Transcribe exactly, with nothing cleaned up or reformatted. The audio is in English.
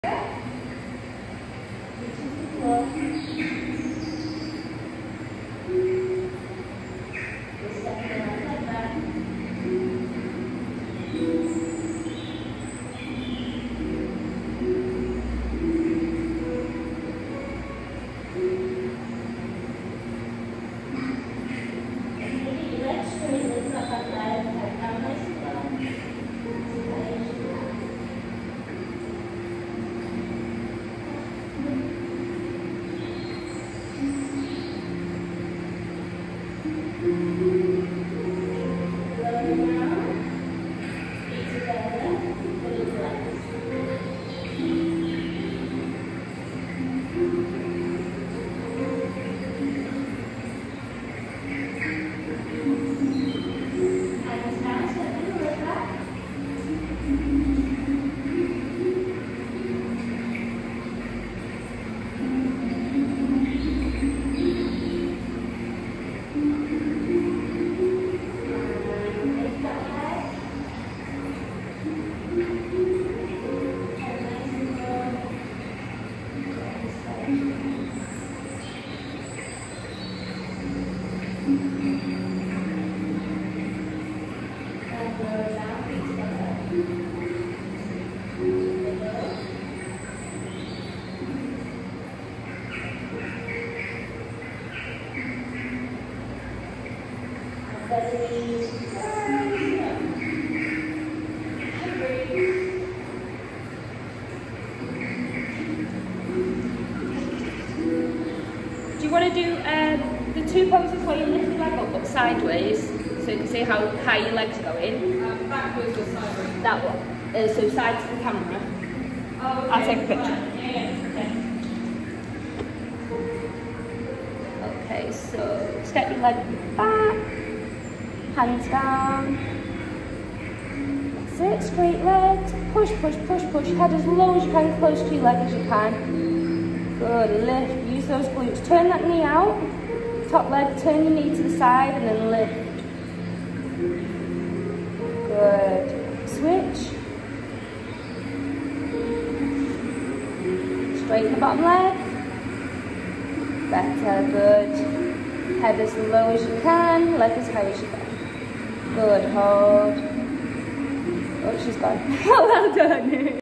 Do you want to do um, the two poses where you lift your leg up but sideways, so you can see how high your legs are going? Um, backwards or sideways? That one. Uh, so side to the camera. Oh, okay. I'll take a picture. Yeah, yeah, okay. Okay, so step your leg back, hands down. That's it, straight legs. Push, push, push, push. Head as low as you can, close to your leg as you can. Good, lift. Use those glutes. Turn that knee out. Top leg, turn your knee to the side and then lift. Good. Switch. Straighten the bottom leg. Better, good. Head as low as you can, leg as high as you can. Good, hold. Oh, she's gone. Well done.